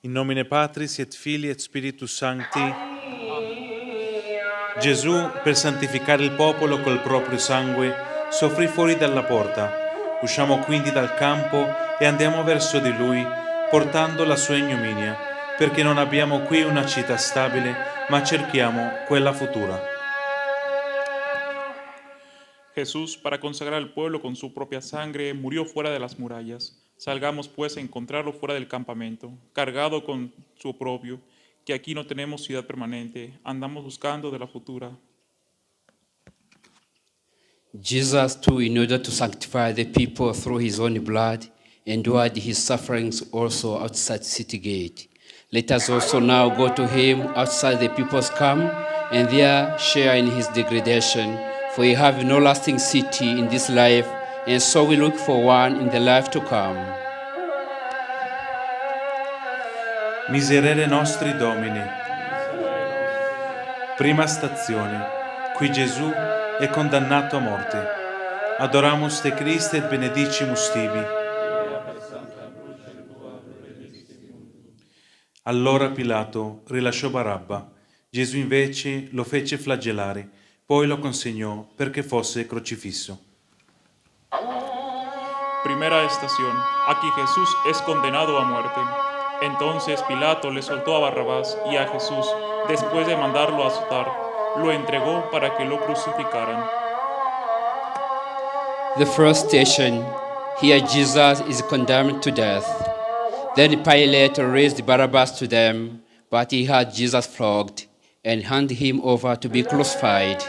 In nomine Patris et Filii et Spiritus Sancti. Gesù, per santificare il popolo col proprio sangue, soffrì fuori dalla porta. Usciamo quindi dal campo e andiamo verso di Lui, portando la sua ignominia, perché non abbiamo qui una città stabile, ma cerchiamo quella futura. Jesús, para consagrar al pueblo con su propia sangre, murió fuera de las murallas. Salgamos pues a encontrarlo fuera del campamento, cargado con su oprobio, que aquí no tenemos ciudad permanente, andamos buscando de la futura. Jesus, too, in order to sanctify the people through his own blood, endured his sufferings also outside the city gate. Let us also now go to him outside the people's camp, and there share in his degradation. For we have no lasting city in this life, and so we look for one in the life to come. Miserere nostri Domini. Prima stazione. Qui Gesù è condannato a morte. Adoramus te Christe et benedicimus tibi. Allora Pilato rilasciò Barabba. Gesù invece lo fece flagellare, poi lo consegnò perché fosse crocifisso. Primera estación. Aquí Jesús es condenado a muerte. Entonces Pilato le soltó a Barrabás y a Jesús, después de mandarlo a azotar, lo entregó para que lo crucificaran. The first station, here Jesus is condemned to death. Then Pilate raised Barabbas to them, but he had Jesus flogged and handed him over to be crucified.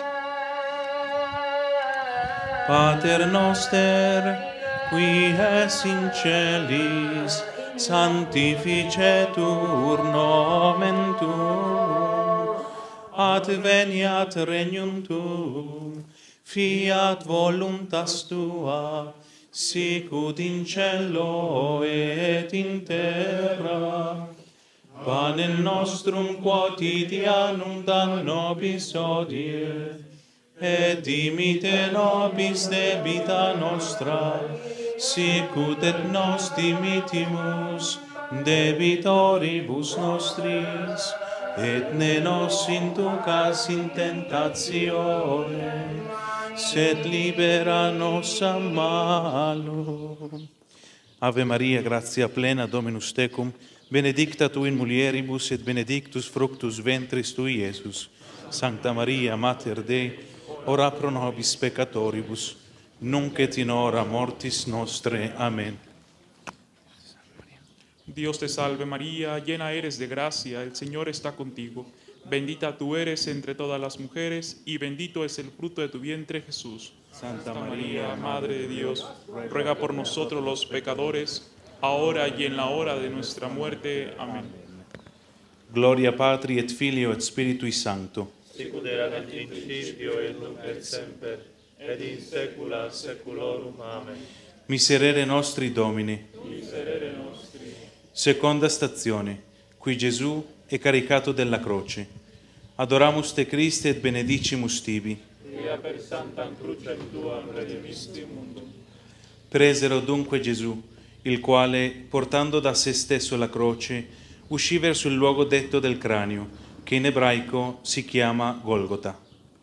Pater noster, qui es in celis, sanctificetur nomen tuum, adveniat regnum tuum, fiat voluntas tua, sicut in cielo et in terra. Panem nostrum quotidianum da nobis hodie, et dimite nobis debita nostra, sicut et nos dimitimus debitoribus nostris, et ne nos inducas in tentatione, sed libera nos a malo. Ave Maria, gratia plena, Dominus tecum, benedicta tu in mulieribus et benedictus fructus ventris tui, Iesus. Sancta Maria, Mater Dei, ora pro nobis peccatoribus, nunc et in hora mortis nostre. Amén. Dios te salve María, llena eres de gracia, el Señor está contigo. Bendita tú eres entre todas las mujeres, y bendito es el fruto de tu vientre, Jesús. Santa María, Madre de Dios, ruega por nosotros los pecadores, ahora y en la hora de nuestra muerte. Amén. Gloria Patri et Filio et Spiritui Sancto. Sicut erat in principio et nunc et semper, et in saecula saeculorum. Amen. Miserere nostri Domini. Miserere nostri. Seconda stazione. Qui Gesù è caricato della croce. Adoramus te Christe et benedicimus tibi. Quia per sanctam crucem tuam redemisti mundum. Presero dunque Gesù, il quale, portando da se stesso la croce, uscì verso il luogo detto del cranio, che in ebraico si chiama Golgota.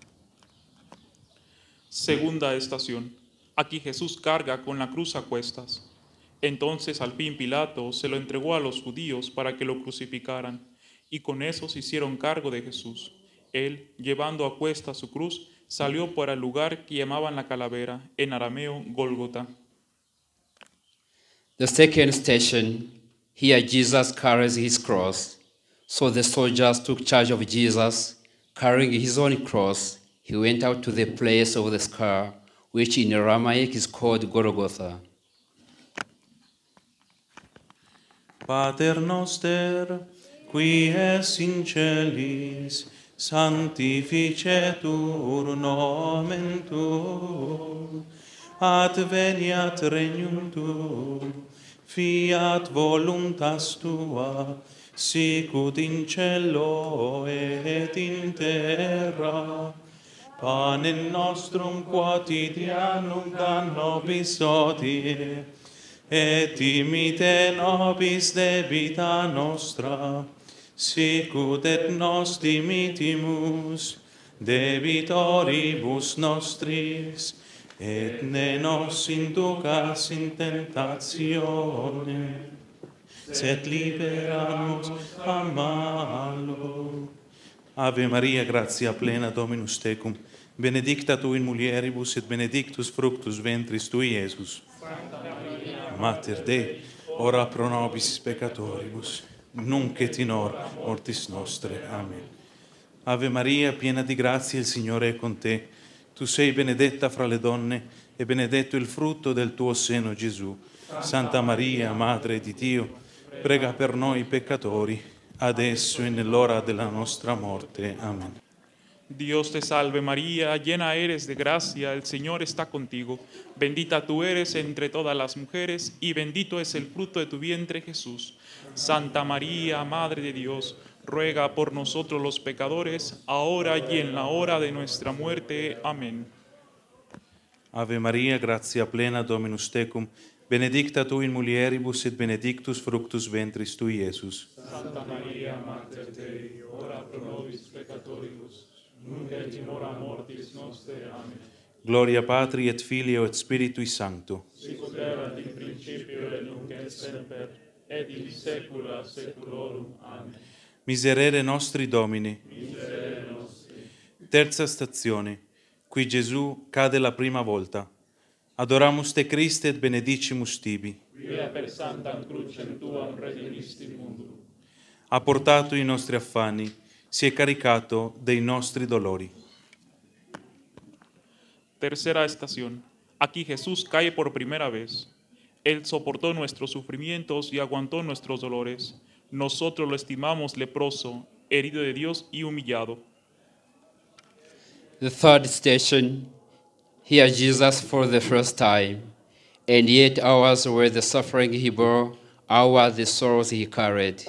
Segunda estación. Aquí Jesús carga con la cruz a cuestas. Entonces al fin Pilato se lo entregó a los judíos para que lo crucificaran, y con eso se hicieron cargo de Jesús. Él, llevando a cuestas su cruz, salió por el lugar que llamaban la calavera, en arameo Gólgota. The second station, here Jesus carries his cross. So the soldiers took charge of Jesus, carrying his own cross. He went out to the place of the skull, which in Aramaic is called Golgotha. Pater noster, qui es in celis, sanctificetur nomen tuum, adveniat regnum tuum, fiat voluntas tua, sicut in cielo et in terra. Panem nostrum quotidianum da nobis hodie, et dimite nobis debita nostra, sicut et nos dimitimus debitoribus nostris, et ne nos inducas in tentatione, sed libera nos a malo. Ave Maria, gratia plena, Dominus tecum, benedicta tu in mulieribus, et benedictus fructus ventris tui, Iesus. Mater Dei, ora pro nobis peccatoribus, nunc et in hora mortis nostre. Amen. Ave Maria, piena di grazia, il Signore è con te. Tu sei benedetta fra le donne, e benedetto il frutto del tuo seno, Gesù. Santa Maria, Madre di Dio, prega per noi peccatori, adesso e nell'ora della nostra morte. Amen. Dios te salve María, llena eres de gracia, el Señor está contigo. Bendita tú eres entre todas las mujeres, y bendito es el fruto de tu vientre, Jesús. Santa María, Madre de Dios, ruega por nosotros los pecadores, ahora y en la hora de nuestra muerte. Amén. Ave Maria, gratia plena, Dominus tecum, benedicta tu in mulieribus, et benedictus fructus ventris tui, Iesus. Santa Maria, Mater Dei, ora pro nobis peccatoribus, nunc et in hora mortis nostre. Amen. Gloria Patri et Filio et Spiritui Sancto. Sicut erat in principio et nunc et semper, et in saecula saeculorum. Amen. Miserere nostri Domine. Miserere nostri. Terza stazione. Qui Gesù cade la prima volta. Adoramus te Christe et benedicimus tibi. Via per sanctam crucem tuam redimisti mundum. Ha portato i nostri affanni, si è caricato dei nostri dolori. Tercera estación. Aquí Jesús cae por primera vez. Él soportó nuestros sufrimientos y aguantó nuestros dolores. Nosotros lo estimamos leproso, herido de Dios y humillado. The third station, here Jesus for the first time, and yet ours were the suffering he bore, ours the sorrows he carried.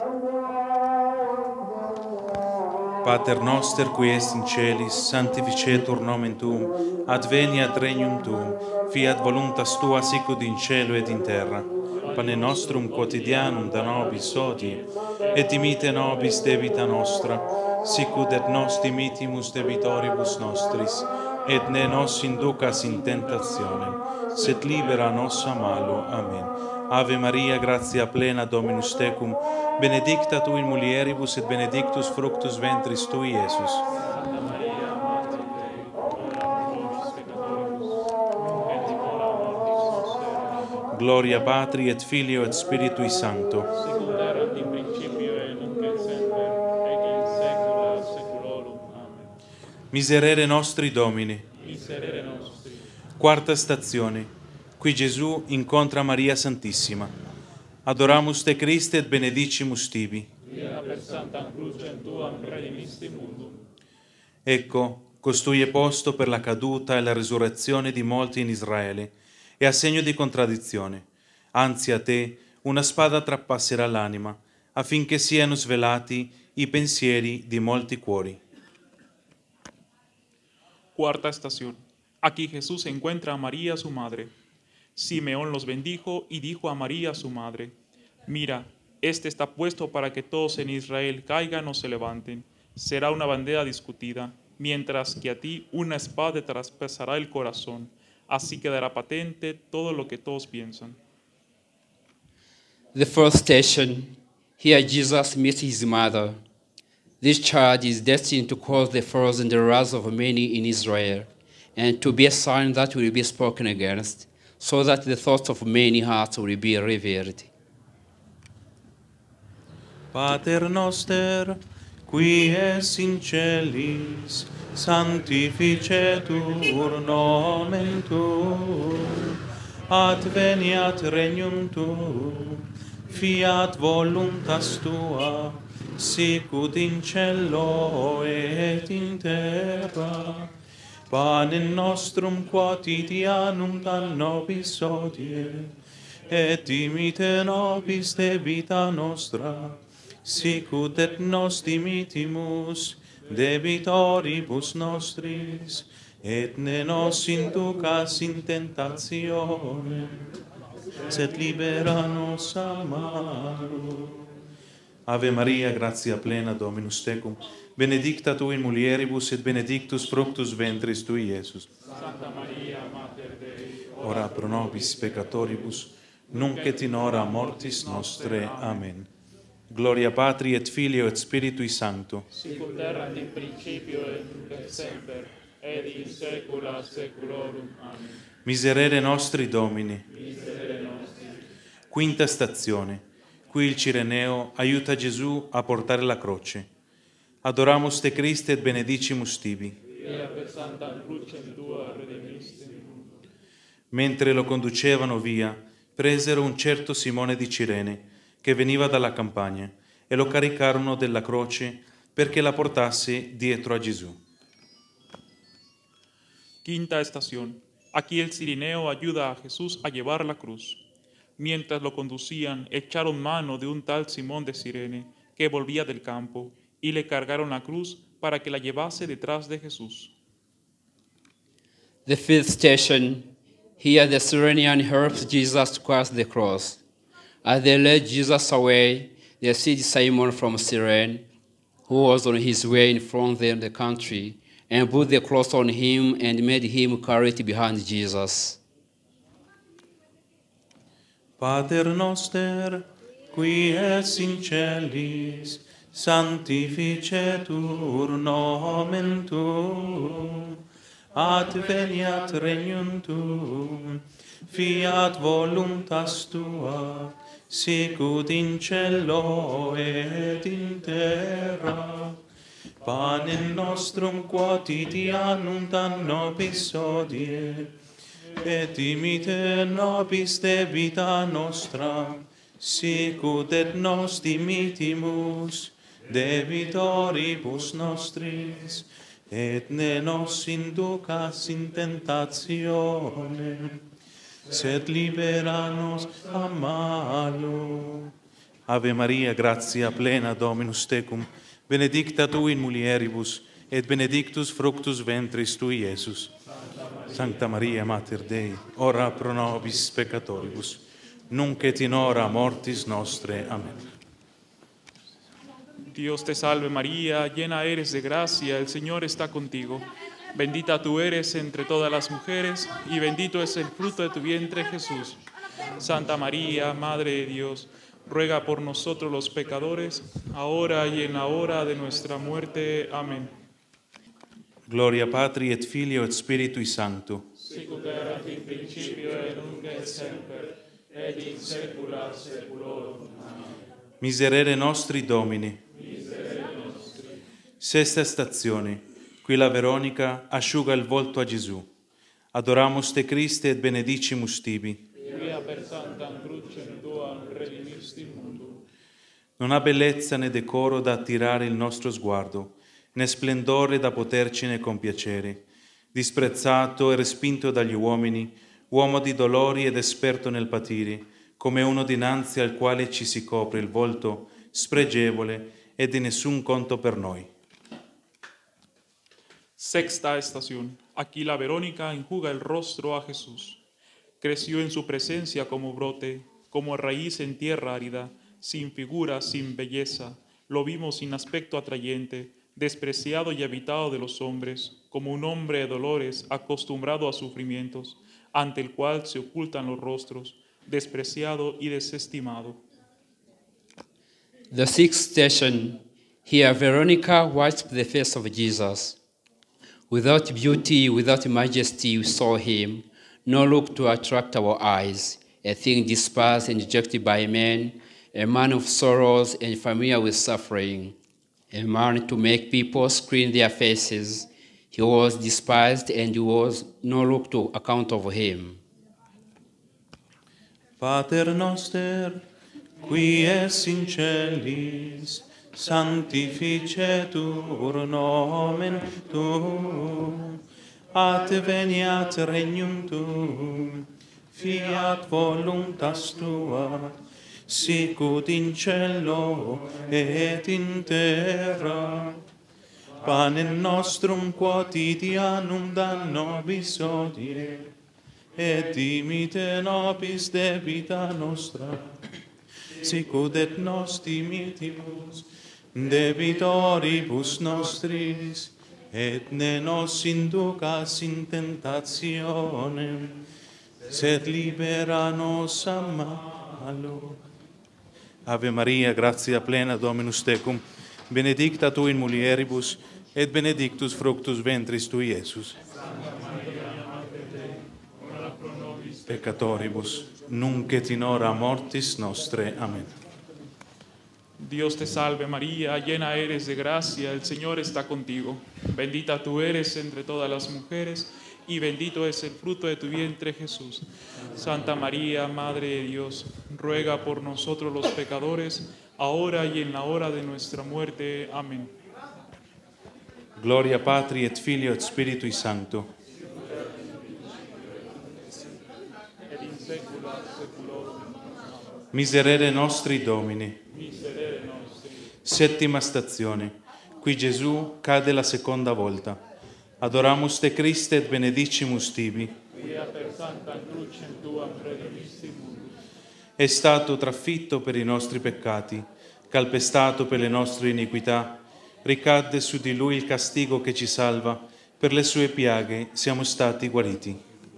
Pater noster qui est in celis, sanctificetur nomen tuum, adveniat regnum tuum, fiat voluntas tua sicut in cielo et in terra. Pane nostrum quotidianum da nobis hodie, et dimite nobis debita nostra, sicut et nos dimitimus debitoribus nostris, et ne nos inducas in tentationem, sed libera nos a malo. Amen. Ave Maria, gratia plena, Dominus tecum, benedicta tu in mulieribus, et benedictus fructus ventris tui, Iesus. Santa Maria, Mater Dei, ora pro nobis peccatoribus, nunc et in hora mortis nostre. Amen. Gloria Patri et Filio et Spiritui Sancto. Sicut erat in principio et nunc et semper, et in saecula saeculorum. Amen. Miserere nostri Domine. Miserere nostri. Quarta stazione. Qui Gesù incontra Maria Santissima. Adoramus te Christe et benedicimus tibi. Via per sanctam crucem tuam redimisti mundum. Ecco, costui è posto per la caduta e la risurrezione di molti in Israele, e a segno di contraddizione. Anzi a te una spada trapasserà l'anima, affinché siano svelati i pensieri di molti cuori. Cuarta estación. Aquí Jesús encuentra a María, su madre. Simeón los bendijo y dijo a María, su madre: Mira, este está puesto para que todos en Israel caigan o se levanten. Será una bandera discutida, mientras que a ti una espada te traspasará el corazón. Así quedará patente todo lo que todos piensan. The fourth station, here Jesus meets his mother. This child is destined to cause the falls and the wrath of many in Israel, and to be a sign that will be spoken against, so that the thoughts of many hearts will be revealed. Pater noster, qui es in celis, sanctificetur nomen tuum, adveniat regnum tuum, fiat voluntas tua, sicut in cielo et in terra. Panem nostrum quotidianum da nobis hodie, et dimite nobis debita nostra, sicut et nos dimitimus debitoribus nostris, et ne nos inducas in tentationem, sed libera nos a malo. Ave Maria, gratia plena, Dominus tecum, benedicta tu in mulieribus et benedictus fructus ventris tui, Iesus. Santa Maria, Mater Dei, Ora pro nobis peccatoribus, nunc et in hora mortis nostre. Amen. Gloria Patri et Filio et Spiritui Sancto. sicut erat in principio et nunc et semper, et in saecula saeculorum. Amen. Miserere nostri Domini. Quinta stazione. Qui il Cireneo aiuta Gesù a portare la croce. Adoramus te Christe et benedicimus tibi. Via per santa crucem tua redemisti il mundo. Mentre lo conducevano via, presero un certo Simone di Cirene, che veniva dalla campagna, e lo caricarono della croce perché la portasse dietro a Gesù. Quinta estación. Aquí el cirineo ayuda a Jesús a llevar la cruz. Mientras lo conducían, echaron mano de un tal Simón de Cirene, que volvía del campo, y le cargaron la cruz para que la llevase detrás de Jesús. The fifth station, here the Cyrenian helps Jesus to cross the cross. As they led Jesus away, they see Simon from Cyrene, who was on his way in front of them the country, and put the cross on him and made him carry it behind Jesus. Pater noster, qui es in celis, sanctificetur nomen tuum, adveniat regnum tuum, fiat voluntas tua, sicut in cielo et in terra. Panem nostrum quotidianum da nobis hodie, et dimite nobis debita nostra, sicut et nos dimitimus debitoribus nostris, et ne nos inducas in tentationem, sed libera nos a malo. Ave Maria, gratia plena, Dominus tecum, benedicta tu in mulieribus, et benedictus fructus ventris tui, Iesus. Sancta Maria, Mater Dei, ora pro nobis peccatoribus, nunc et in hora mortis nostre. Amen. Dios te salve María, llena eres de gracia, el Señor está contigo. Bendita tú eres entre todas las mujeres, y bendito es el fruto de tu vientre, Jesús. Santa María, Madre de Dios, ruega por nosotros los pecadores, ahora y en la hora de nuestra muerte. Amén. Gloria Patri et Filio et Spiritui Sancto. Sicut erat in principio et nunc et semper, et in saecula saeculorum. Miserere nostri Domini. Sesta stazione. Qui la Veronica asciuga il volto a Gesù. Adoramus te Christe et benedicimus tibi. Via per santa crucem tua redimisti il mundo. Non ha bellezza né decoro da attirare il nostro sguardo, né splendore da potercene compiacere. Disprezzato e respinto dagli uomini, uomo di dolori ed esperto nel patire, come uno dinanzi al quale ci si copre il volto, spregevole e di nessun conto per noi. Sexta estación. Aquí la Verónica enjuga el rostro a Jesús. Creció en su presencia como brote, como raíz en tierra árida, sin figura, sin belleza. Lo vimos sin aspecto atrayente, despreciado y habitado de los hombres, como un hombre de dolores, acostumbrado a sufrimientos, ante el cual se ocultan los rostros, despreciado y desestimado. The sixth station, here Veronica wiped the face of Jesus. Without beauty, without majesty, we saw him, no look to attract our eyes, a thing despised and rejected by men, a man of sorrows and familiar with suffering, a man to make people screen their faces. He was despised and there was no look to account of him. Pater noster, qui es in celis, sanctificetur nomen tuum, adveniat regnum tuum, fiat voluntas tua, sicut in cielo et in terra. Panem nostrum quotidianum da nobis hodie, et dimite nobis debita nostra, sicut et nos dimittimus debitoribus nostris, et ne nos inducas in tentationem, sed libera nos a malo. Ave Maria, gratia plena, Dominus tecum, benedicta tu in mulieribus, et benedictus fructus ventris tui, Iesus. Peccatoribus, nunc et in hora mortis nostre. Amén. Dios te salve María, llena eres de gracia, el Señor está contigo. Bendita tú eres entre todas las mujeres, y bendito es el fruto de tu vientre, Jesús. Santa María, Madre de Dios, ruega por nosotros los pecadores, ahora y en la hora de nuestra muerte. Amén. Gloria Patri et Filio et Spiritui Sancto. Et in saecula saeculorum. Miserere nostri Domini. Miserere nostri. Settima stazione. Qui Gesù cade la seconda volta. Adoramus te Christe et benedicimus tibi. Quia per santa crucem tuam redimissimus. È stato trafitto per i nostri peccati, calpestato per le nostre iniquità. Ricadde su di lui il castigo che ci salva. Per le sue piaghe siamo stati guariti.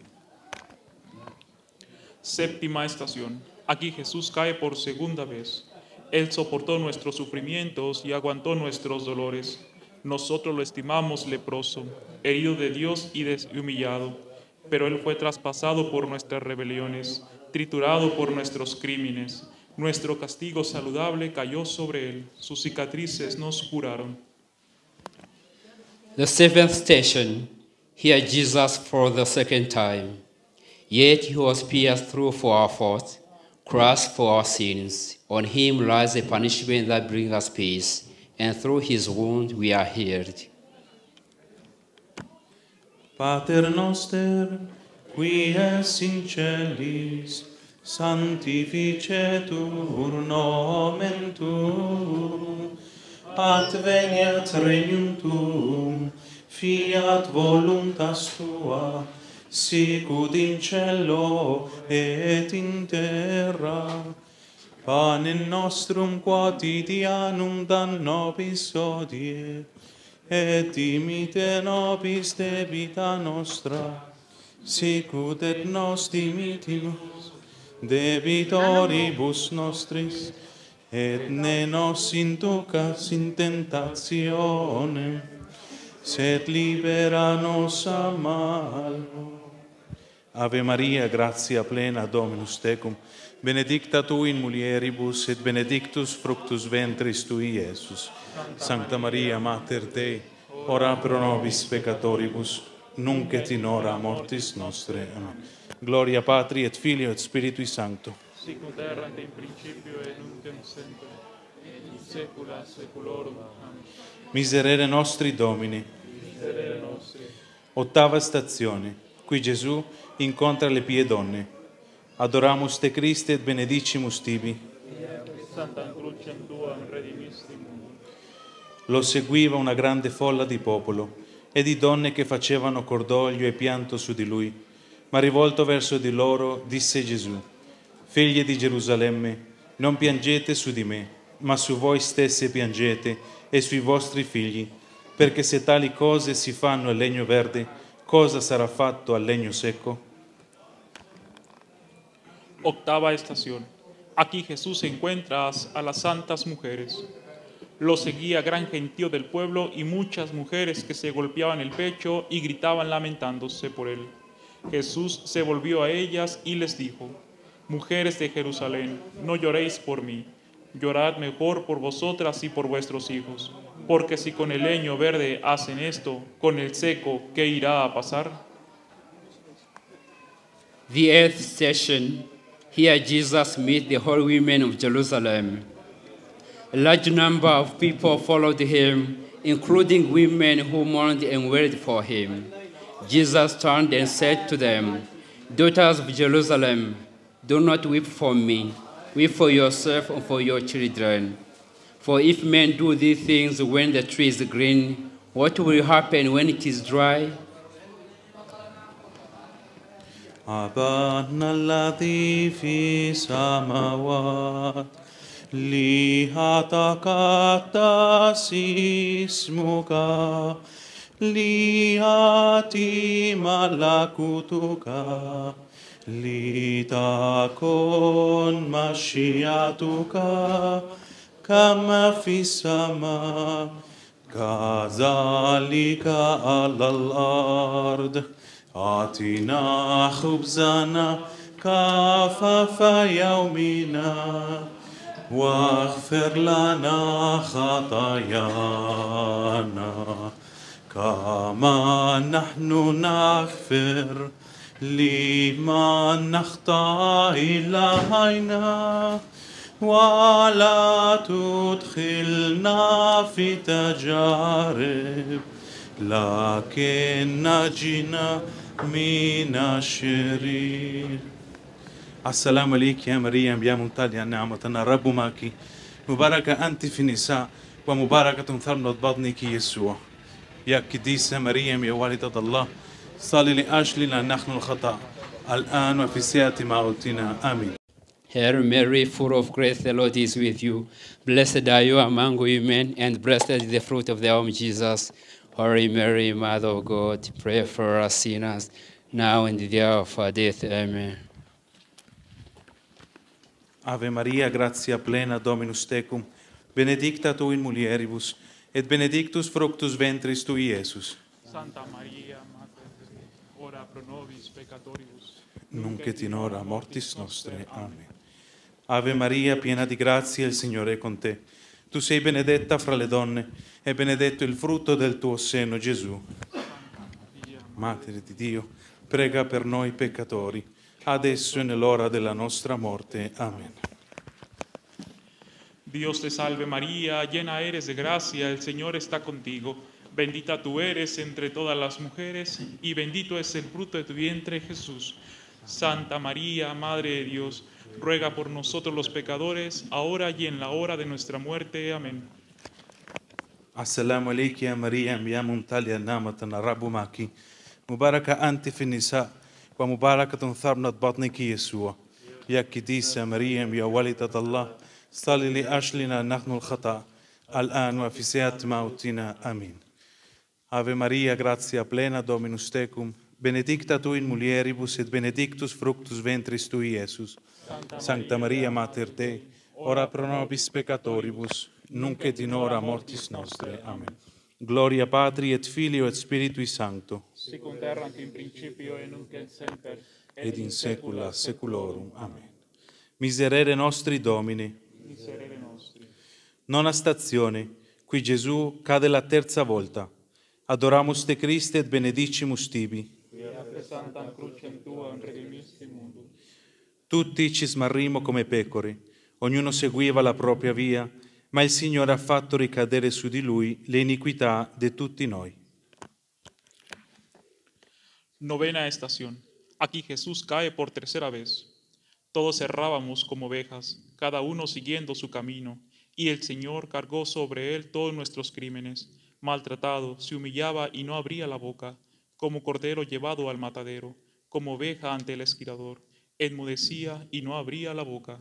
Séptima estación. Aquí Jesús cae por segunda vez. Él soportó nuestros sufrimientos y aguantó nuestros dolores. Nosotros lo estimamos leproso, herido de Dios y humillado, pero Él fue traspasado por nuestras rebeliones, triturado por nuestros crímenes. Nuestro castigo saludable cayó sobre Él, sus cicatrices nos curaron. The seventh station, here Jesus for the second time. Yet he was pierced through for our faults, crushed for our sins. On him lies the punishment that brings us peace, and through his wound we are healed. Pater noster, qui es in celis, sanctificetur nomen tuum, adveniat regnum tuum, fiat voluntas tua, sicut in cielo et in terra. Panem nostrum quotidianum da nobis hodie, et dimite nobis debita nostra, sicut et nos dimittimus debitoribus nostris, et ne nos inducas in tentationem, sed libera nos a malo. Ave Maria, gratia plena, Dominus tecum, benedicta tu in mulieribus, et benedictus fructus ventris tui, Iesus. Sancta Maria, Mater Dei, ora pro nobis peccatoribus, nunc et in hora mortis nostre. Amen. Gloria Patri et Filio et Spiritui Sancto. Sicut erat in principio et nunc et semper, et in saecula saeculorum. Amen. Miserere nostri Domini. Miserere nostri. Ottava stazione. Qui Gesù incontra le pie donne. Adoramus te Christe et benedicimus tibi. Santa crucem tuam redimissimus. Lo seguiva una grande folla di popolo e di donne che facevano cordoglio e pianto su di lui. Ma rivolto verso di loro disse Gesù: Figlie di Gerusalemme, non piangete su di me, ma su voi stesse piangete e sui vostri figli, perché se tali cose si fanno al legno verde, cosa sarà fatto al legno secco? Octava estación. Aquí Jesús encuentra a las santas mujeres. Lo seguía gran gentío del pueblo y muchas mujeres que se golpeaban el pecho y gritaban lamentándose por él. Jesús se volvió a ellas y les dijo: Mujeres de Jerusalén, no lloréis por mí, llorad mejor por vosotras y por vuestros hijos, porque si con el leño verde hacen esto, con el seco, ¿qué irá a pasar? The eighth station, here Jesus meets the whole women of Jerusalem. A large number of people followed him, including women who mourned and wailed for him. Jesus turned and said to them, Daughters of Jerusalem, do not weep for me, weep for yourself and for your children. For if men do these things when the tree is green, what will happen when it is dry? أبانا الذي في السماوات ليتقدس اسمك ليأتي ملكوتك لتكن مشيئتك كما في السماء كذلك على الأرض آتنا خبزنا كفاف يومنا واغفر لنا خطايانا كما نحن نغفر لمن نخطئ إلينا ولا تدخلنا في تجارب لكن نجنا من الشرير. السلام عليك يا مريم يا ممتلئة نعمة الرب معك مباركة أنت في النساء ومباركة ثمرة بطنك يسوع. يا قديسة مريم يا والدة الله صلي لأجلنا نحن الخطأ الآن وفي ساعة موتنا آمين. Hail Mary, full of grace, the Lord is with you. Blessed are you among women, and blessed is the fruit of thy womb, Jesus. Holy Mary, Mother of God, pray for us sinners, now and the hour of our death. Amen. Ave Maria, gratia plena, Dominus tecum, benedicta tu in mulieribus, et benedictus fructus ventris tui, Iesus. Santa Maria, Mater Dei, ora pro nobis peccatoribus, Nunc et in hora mortis nostre. Amen. Ave Maria, piena di grazia, il Signore è con te. Tu sei benedetta fra le donne, e benedetto il frutto del tuo seno, Gesù. Mater di Dio, prega per noi peccatori, adesso e nell'ora della nostra morte. Amen. Dios te salve María, llena eres de gracia, el Señor está contigo. Bendita tú eres entre todas las mujeres, y bendito es el fruto de tu vientre, Jesús. Santa María, Madre de Dios, ruega por nosotros los pecadores, ahora y en la hora de nuestra muerte. Amén. Assalamu alaikum ya Maryam ya mumtali'a ni'matan Rabbu ma'aki. Mubaraka anti fi nisa wa mubarakatun tharnat batniki Yeshua. Ya Qidisa Maryam ya walidat Allah, salli li ajlina nahnu al-khata' al-an wa fi sa'ati mautina. Amin. Ave Maria, gratia plena, Dominus tecum, benedicta tu in mulieribus et benedictus fructus ventris tui, Iesus. Sancta Maria, Mater Dei, ora pro nobis peccatoribus, nunc et in hora mortis nostre. Amen. Gloria Patri et Filio et Spiritui Sancto, Sicut erat in principio et nunc et semper, ed in saecula saeculorum. Amen. Miserere nostri Domine. miserere nostri. Nona stazione, qui Gesù cade la terza volta. Adoramus te Christe et benedicimus tibi. Via te santam crucem tuam redimisti mundum. Tutti ci smarrimo come pecore, ognuno seguiva la propria via, ma il Signore ha fatto ricadere su di lui le iniquità di tutti noi. Novena estación. Aquí Jesús cae por tercera vez. Todos errábamos como ovejas, cada uno siguiendo su camino, y el Señor cargó sobre él todos nuestros crímenes. Maltratado, se humillaba y no abría la boca, como cordero llevado al matadero, como oveja ante el esquilador. Enmudecía y no abría la boca.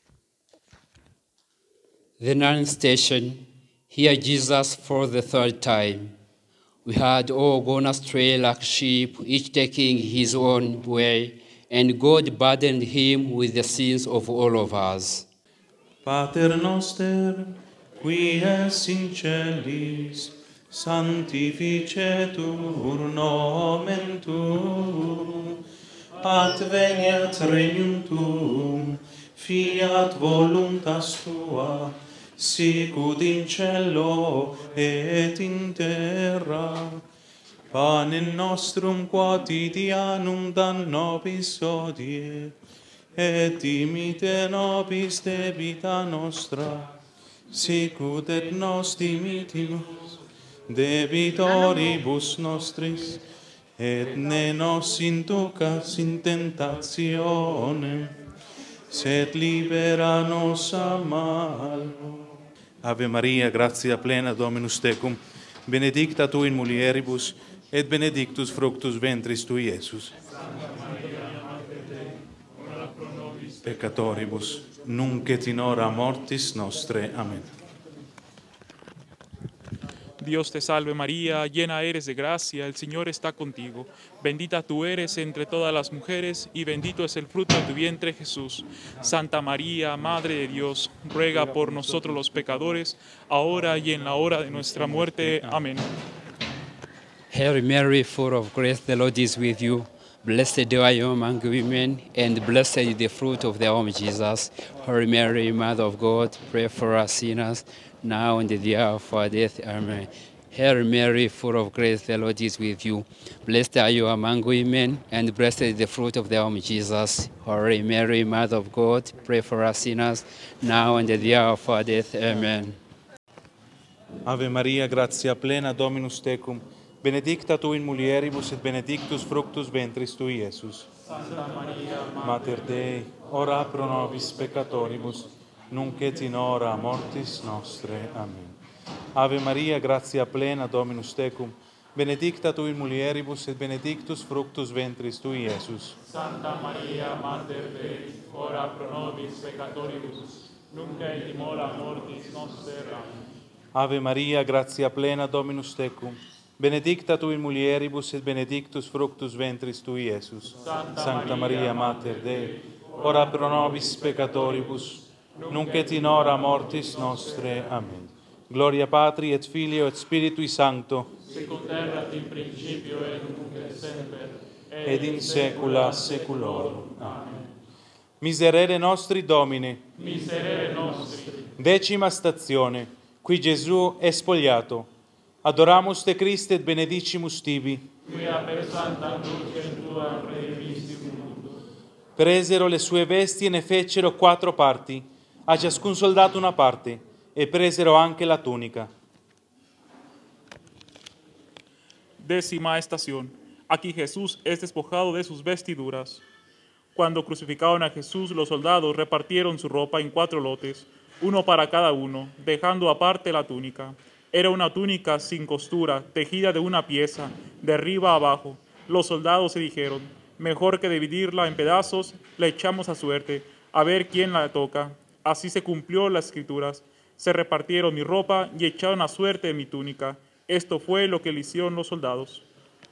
The ninth station, here Jesus for the third time. We had all gone astray like sheep, each taking his own way, and God burdened him with the sins of all of us. Pater noster, qui es in celis, sanctificetur nomen tuum, adveniat regnum tuum, fiat voluntas tua, sicut in cielo et in terra. Panem nostrum quotidianum da nobis hodie, et dimite nobis debita nostra, sicut et nos dimitimus debitoribus nostris, et ne nos inducas in tentationem, sed libera nos a malo. Ave Maria, gratia plena, Dominus tecum, benedicta tu in mulieribus, et benedictus fructus ventris tui, Iesus. Santa Maria, Mater peccatoribus, nunc et in hora mortis nostre. Amén. Dios te salve María, llena eres de gracia, el Señor está contigo. Bendita tú eres entre todas las mujeres y bendito es el fruto de tu vientre Jesús. Santa María, Madre de Dios, ruega por nosotros los pecadores, ahora y en la hora de nuestra muerte. Amén. Hail Mary, full of grace, the Lord is with you. Blessed are you among women, and blessed is the fruit of thy womb, Jesus. Holy Mary, Mother of God, pray for us sinners, now and at the hour of our death. Amen. Hail Mary, full of grace, the Lord is with you. Blessed are you among women, and blessed is the fruit of thy womb, Jesus. Holy Mary, Mother of God, pray for us sinners, now and at the hour of our death. Amen. Ave Maria, gratia plena, Dominus tecum, benedicta tu in mulieribus et benedictus fructus ventris tui, Iesus. Santa María, Mater Dei, ora pro nobis peccatoribus, nunc et in hora mortis nostre. Amen. Ave Maria, gratia plena, Dominus tecum, benedicta tu in mulieribus et benedictus fructus ventris tui, Iesus. Santa María, Mater Dei, ora pro nobis peccatoribus, nunc et in hora mortis nostre. Amen. Ave Maria, gratia plena, Dominus tecum, benedicta tu in mulieribus et benedictus fructus ventris tui, Iesus. Santa Maria, Mater Dei, ora pro nobis peccatoribus, nunc et in hora mortis nostre. Amen. Gloria Patri et Filio et Spiritui Sancto, Sicut erat in principio et nunc et semper, ed in saecula saeculorum. Amen. Miserere nostri, Domine. miserere nostri. 10ª stazione, qui Gesù è spogliato. Adoramus te Christe et benedicimus tibi. Quia per santa crucem tua redimisti mundo. Presero le sue vesti e ne fecero 4 parti, a ciascun soldato una parte, e presero anche la tunica. 10ª estación. Aquí Jesús es despojado de sus vestiduras. Cuando crucificaron a Jesús, los soldados repartieron su ropa en 4 lotes, uno para cada uno, dejando aparte la túnica. Era una túnica sin costura, tejida de una pieza, de arriba a abajo. Los soldados se dijeron, mejor que dividirla en pedazos, la echamos a suerte, a ver quién la toca. Así se cumplió las escrituras. Se repartieron mi ropa y echaron a suerte mi túnica. Esto fue lo que le hicieron los soldados.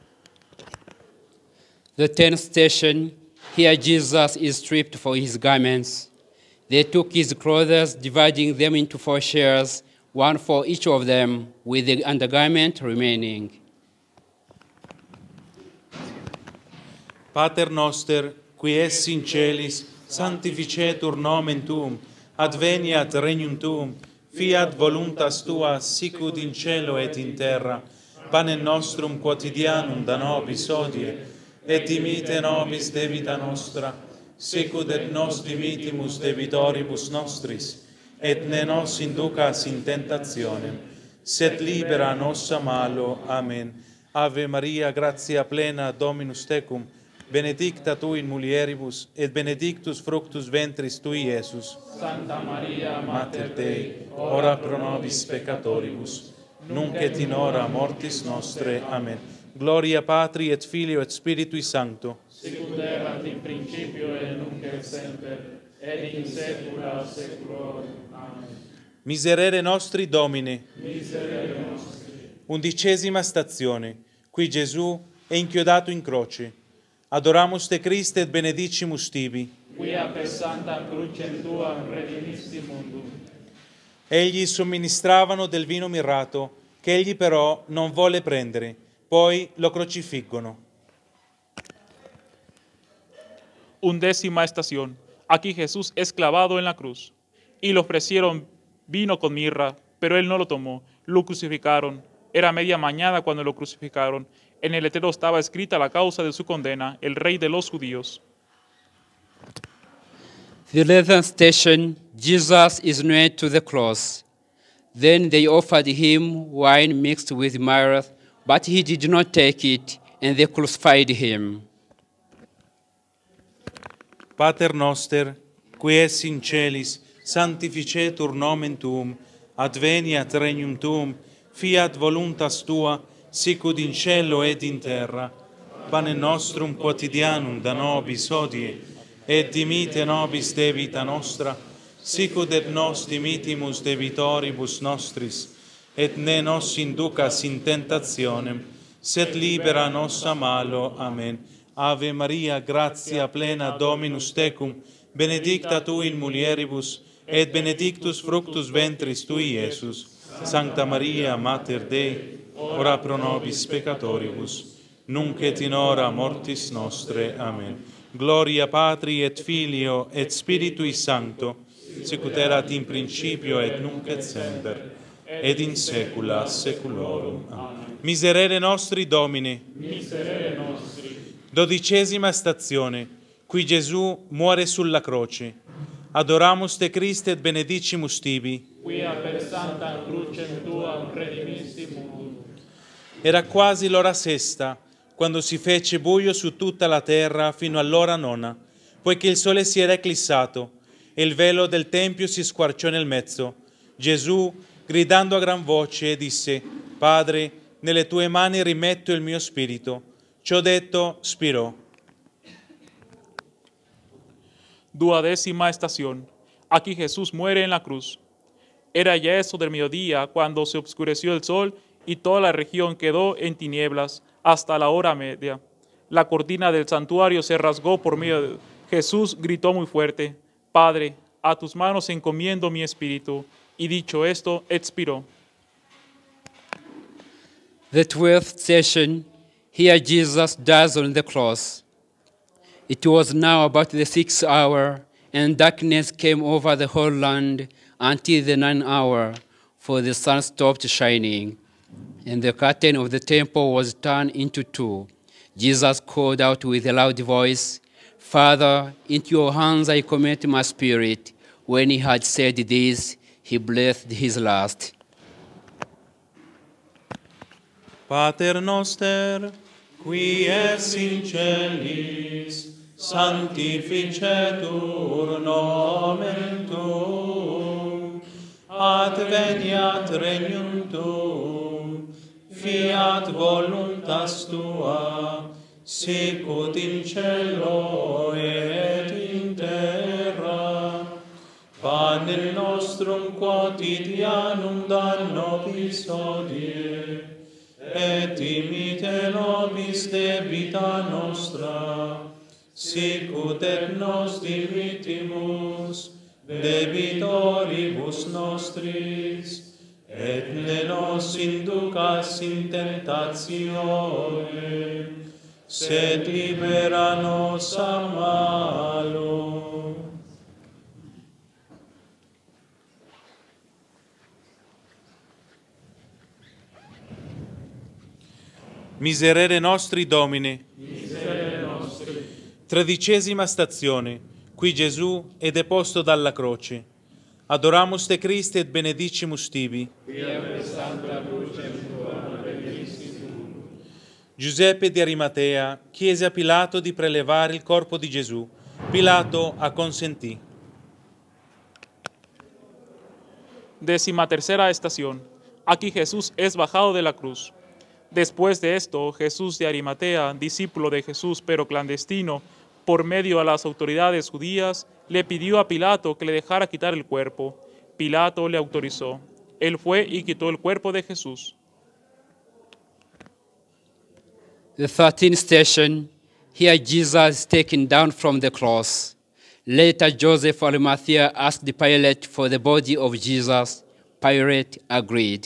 The 10th station, here Jesus is stripped for his garments. They took his clothes, dividing them into 4 shares, one for each of them, with the undergarment remaining. Pater noster, qui es in celis, sanctificetur nomen tuum, adveniat regnum tuum, fiat voluntas tua, sicut in cielo et in terra. Panem nostrum quotidianum da nobis hodie, et dimite nobis debita nostra, sicut et nos dimitimus debitoribus nostris, et ne nos inducas in tentationem, sed libera nos a malo. Amen. Ave Maria, gratia plena, Dominus tecum, benedicta tu in mulieribus, et benedictus fructus ventris tui, Iesus. Santa María, Mater Dei, ora pro nobis peccatoribus, nunc et in hora mortis nostre. Amen. Gloria Patri et Filio et Spiritui Sancto, sicut erat in principio et nunc et semper, et in saecula saeculorum. Amen. Miserere nostri, Domine. Miserere nostri. 11ª stazione, qui Gesù è inchiodato in croce. Adoramus te Christe et benedicimus tibi. Quia per santa crucem tua redimisti mundo. Egli somministravano del vino mirrato, che egli però non volle prendere, poi lo crocifiggono. 11ª estación. Aquí Jesús es clavado en la cruz. Y le ofrecieron vino con mirra, pero él no lo tomó. Lo crucificaron. Era media mañana cuando lo crucificaron. En el letrero estaba escrita la causa de su condena, el rey de los judíos. The 11th station, Jesus is nailed to the cross. Then they offered him wine mixed with myrrh, but he did not take it, and they crucified him. Pater noster, qui es in celis, sanctificetur nomen tuum, adveniat regnum tuum, fiat voluntas tua, sicut in cielo et in terra. pane nostrum quotidianum da nobis hodie, et dimite nobis debita nostra, sicut et nos dimitimus debitoribus nostris, et ne nos inducas in tentationem, sed libera nos a malo. Amen. Ave Maria, gratia plena Dominus tecum, benedicta tu in mulieribus, et benedictus fructus ventris tui, Iesus. Sancta Maria, Mater Dei, ora pro nobis peccatoribus, nunc et in hora mortis nostre. Amen. Gloria Patri et Filio et Spiritui Sancto, sicut erat in principio et nunc et semper, et in saecula saeculorum. Amen. Miserere nostri, Domine. Miserere nostri. 12ª stazione, qui Gesù muore sulla croce. Adoramus te Christe et benedicimus tibi. Quia per santa crucem tuam redimissimum. Era quasi l'ora sesta, quando si fece buio su tutta la terra fino all'ora nona, poiché il sole si era eclissato e il velo del tempio si squarciò nel mezzo. Gesù, gridando a gran voce, disse: Padre, nelle tue mani rimetto il mio spirito. Ciò detto, spirò. 12ª estación. Aquí Jesús muere en la cruz. Era ya eso del mediodía cuando se obscureció el sol y toda la región quedó en tinieblas hasta la hora media. La cortina del santuario se rasgó por medio de... Jesús gritó muy fuerte: Padre, a tus manos encomiendo mi espíritu. Y dicho esto, expiró. The 12th session, here Jesus dies on the cross. It was now about the 6th hour, and darkness came over the whole land until the 9th hour, for the sun stopped shining, and the curtain of the temple was torn into two. Jesus called out with a loud voice, Father, into your hands I commit my spirit. When he had said this, he breathed his last. Pater noster, qui es in celis, sanctificetur nomen tuum, adveniat regnum tuum, fiat voluntas tua, sicut in cielo et in terra. Panem nostrum quotidianum da nobis hodie, et dimite nobis debita nostra, sicut et nos dimitimus debitoribus nostris, et ne nos inducas in tentationem, sed libera nos a malo. Miserere nostri, Domine. Miserere nostri. 13ª stazione, qui Gesù è deposto dalla croce. Adoramus te Christe et benedicimus tibi. Quia per santa crucem tuam redimissimum. Giuseppe di Arimatea chiese a Pilato di prelevare il corpo di Gesù. Pilato acconsentì. 13ª estación. Aquí Jesús es bajado de la cruz. Después de esto, Jesús de Arimatea, discípulo de Jesús pero clandestino, por medio de las autoridades judías, le pidió a Pilato que le dejara quitar el cuerpo. Pilato le autorizó. Él fue y quitó el cuerpo de Jesús. The 13th station, here Jesus is taken down from the cross. Later, Joseph of Arimathea asked Pilate for the body of Jesus. Pilate agreed.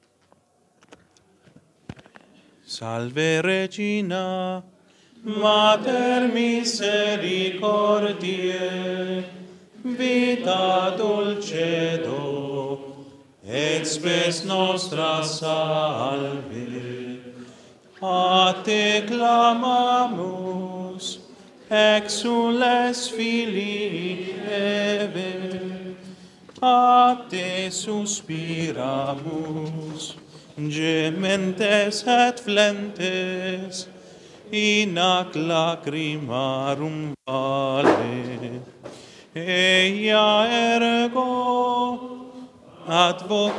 Salve Regina, Mater misericordiae, vita dulcedo, et spes nostra salve. A te clamamus, exules filii Eve, a te suspiramus, gementes et flentes, in ac lacrimarum vale. Eia ergo,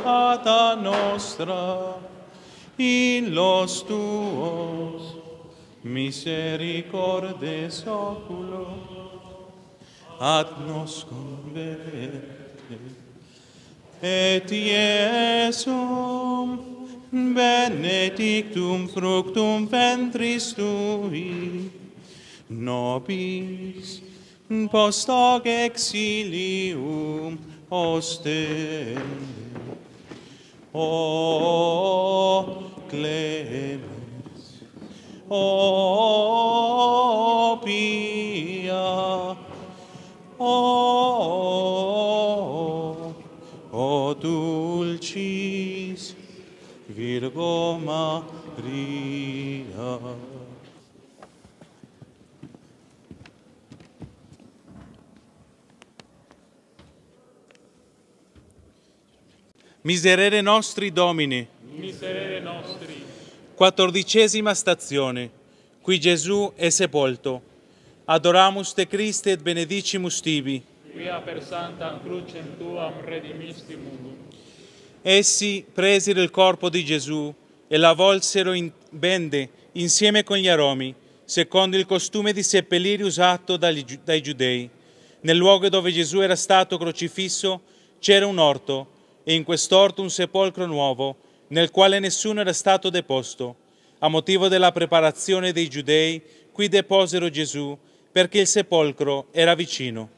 advocata nostra, in los tuos, misericordes oculo, ad nos converte. Et Iesum benedictum fructum ventris tui, nobis post hoc exilium ostende. O clemens, o pia, o dulcis Virgo Maria. Miserere nostri Domine. Miserere nostri. 14ª stazione. Qui Gesù è sepolto. Adoramus te Christe et benedicimus tibi. Quia per sanctam crucem tuam redimisti mundum. Essi presero il corpo di Gesù e l'avvolsero in bende insieme con gli aromi, secondo il costume di seppellire usato dai giudei. Nel luogo dove Gesù era stato crocifisso c'era un orto, e in quest'orto un sepolcro nuovo, nel quale nessuno era stato deposto. A motivo della preparazione dei giudei, qui deposero Gesù, perché il sepolcro era vicino.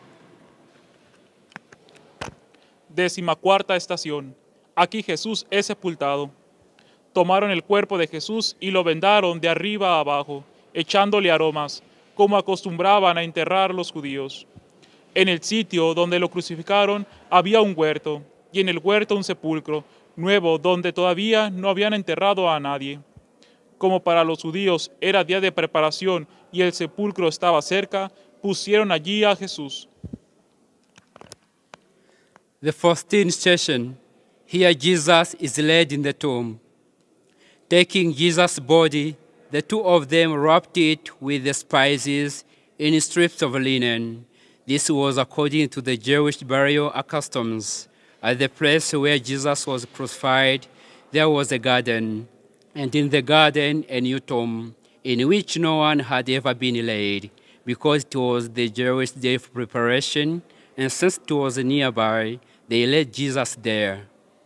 14ª estación. Aquí Jesús es sepultado. Tomaron el cuerpo de Jesús y lo vendaron de arriba a abajo, echándole aromas, como acostumbraban a enterrar los judíos. En el sitio donde lo crucificaron había un huerto, y en el huerto un sepulcro nuevo donde todavía no habían enterrado a nadie. Como para los judíos era día de preparación y el sepulcro estaba cerca, pusieron allí a Jesús. The 14th station. Here Jesus is laid in the tomb. Taking Jesus' body, the two of them wrapped it with the spices in strips of linen. This was according to the Jewish burial customs. At the place where Jesus was crucified, there was a garden, and in the garden a new tomb, in which no one had ever been laid, because it was the Jewish day of preparation, and since it was nearby, they laid Jesus there.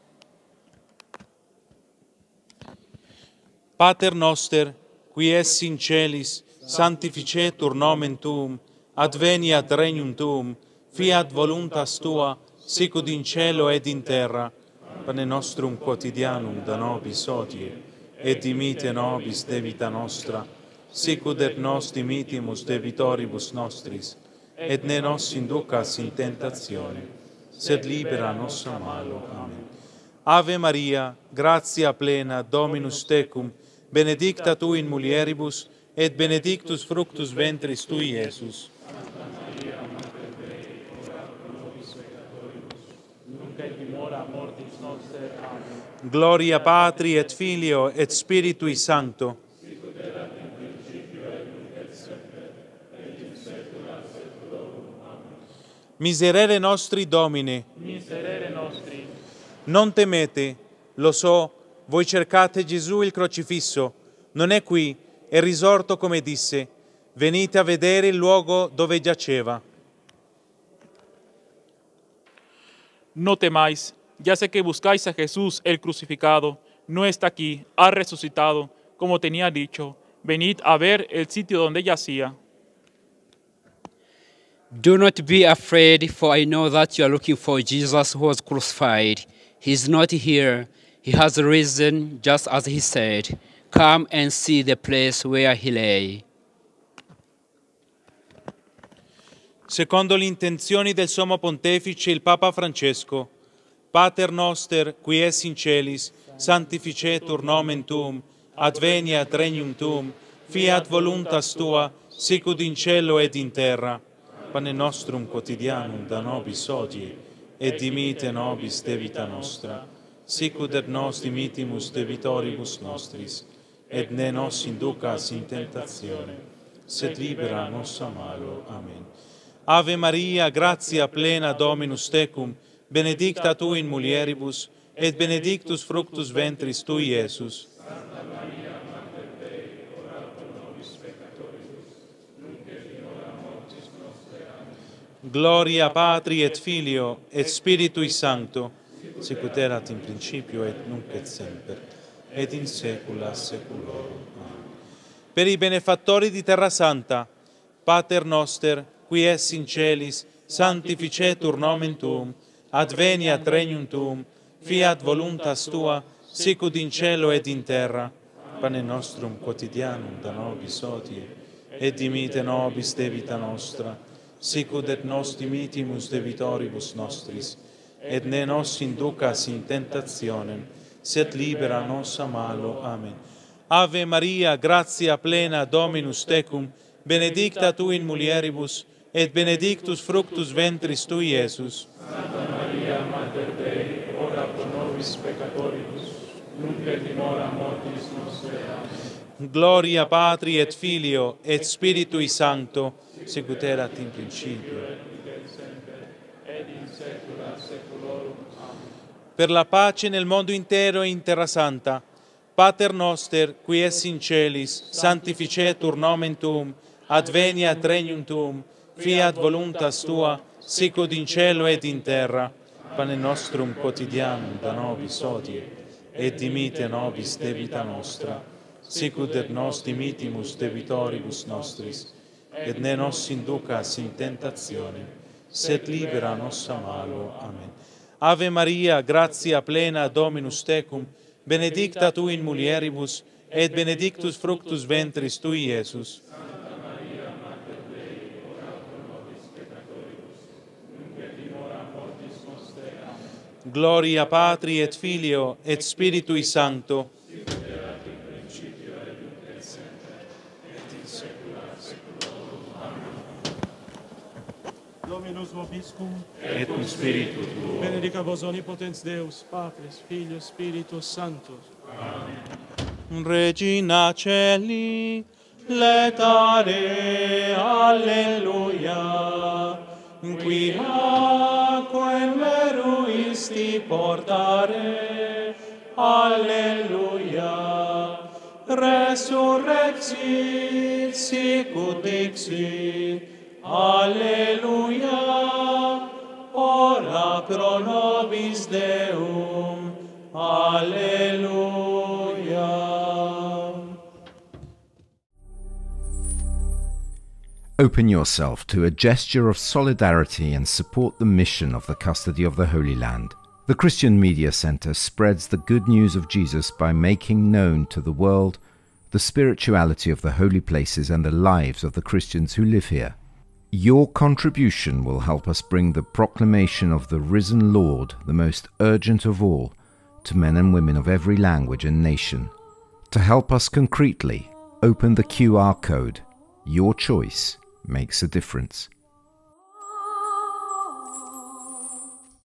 Pater noster, qui es in celis, sanctificetur nomen tuum, adveniat regnum tuum, fiat voluntas tua, sicut in cielo ed in terra. Pane nostrum quotidianum da nobis hodie, et dimite nobis debita nostra, sicut et nos dimitimus debitoribus nostris, et ne nos inducas in tentatione, sed libera nos a malo. Amen. Ave Maria, gratia plena, Dominus tecum, benedicta tu in mulieribus, et benedictus fructus ventris tui, Iesus. Gloria Patri et Filio et Spiritui Sancto. Miserere nostri Domine. Miserere nostri. Non temete, lo so, voi cercate Gesù il crocifisso. Non è qui, è risorto come disse. Venite a vedere il luogo dove giaceva. No temáis, ya sé que buscáis a Jesús el crucificado. No está aquí, ha resucitado, como tenía dicho. Venid a ver el sitio donde yacía. Do not be afraid, for I know that you are looking for Jesus who was crucified. He is not here. He has risen, just as he said. Come and see the place where he lay. Secondo le intenzioni del Sommo Pontefice il Papa Francesco, Pater noster, qui es in celis, sanctificetur nomen tuum, adveniat regnum tuum, fiat voluntas tua, sicut in cielo ed in terra. Pane nostrum quotidianum da nobis hodie, et dimite nobis debita nostra, sicut et nos dimitimus debitoribus nostris, et ne nos inducas in tentatione, sed libera nos a malo. Amen. Ave Maria, gratia plena Dominus tecum, benedicta tu in mulieribus, et benedictus fructus ventris tui, Iesus. Santa Maria, Mater Dei, ora pro Gloria Patri et Filio et Spiritui Sancto, sicut erat in principio et nunc et semper, et in saecula saeculorum. Amen. Per i benefattori di Terra Santa, Pater noster, qui es in celis, sanctificetur nomen tuum, adveniat regnum tuum, fiat voluntas tua, sicut in cielo et in terra. Pane nostrum quotidianum da nobis hodie, et dimite nobis debita nostra, sicut et nos dimitimus debitoribus nostris, et ne nos inducas in tentationem, sed libera nos a malo. Amen. Ave Maria, gratia plena, Dominus tecum, benedicta tu in mulieribus, et benedictus fructus ventris tui, Iesus. Santa Maria, Mater Dei, ora pro nobis peccatoribus, nunc et in hora mortis nostre. Amen. Gloria Patri et Filio et Spiritui Sancto, sicut erat in principio. Et in saecula saeculorum. Amen. Per la pace nel mondo intero e in Terra Santa, Pater noster, qui es in celis, sanctificetur nomen tuum, adveniat regnum tuum, fiat voluntas tua, sicut in cielo et in terra. Pane nostrum quotidianum da nobis hodie, et dimite nobis debita nostra, sicut et nos dimitimus debitoribus nostris, et ne nos inducas in tentationem, sed libera nos a malo. Amen. Ave Maria, gratia plena, Dominus tecum, benedicta tu in mulieribus, et benedictus fructus ventris tui, Iesus. Santa Maria, Mater Dei, ora pro nobis peccatoribus, nunc et in hora mortis nostre. Amen. Gloria Patri et Filio et Spiritui Sancto, Dominus vobiscum, et cum Spiritu tuo. benedica vos omnipotens Deus, Patris, Filius, Spiritus Sanctus. Regina Celi, letare, alleluia, quiaque meruisti portare, alleluia, resurrexit, sicut dixit, alleluia, ora pro nobis Deum, alleluia. Open yourself to a gesture of solidarity and support the mission of the Custody of the Holy Land. The Christian Media Center spreads the good news of Jesus by making known to the world the spirituality of the holy places and the lives of the Christians who live here. Your contribution will help us bring the proclamation of the risen Lord, the most urgent of all, to men and women of every language and nation. To help us concretely, open the QR code. Your choice makes a difference.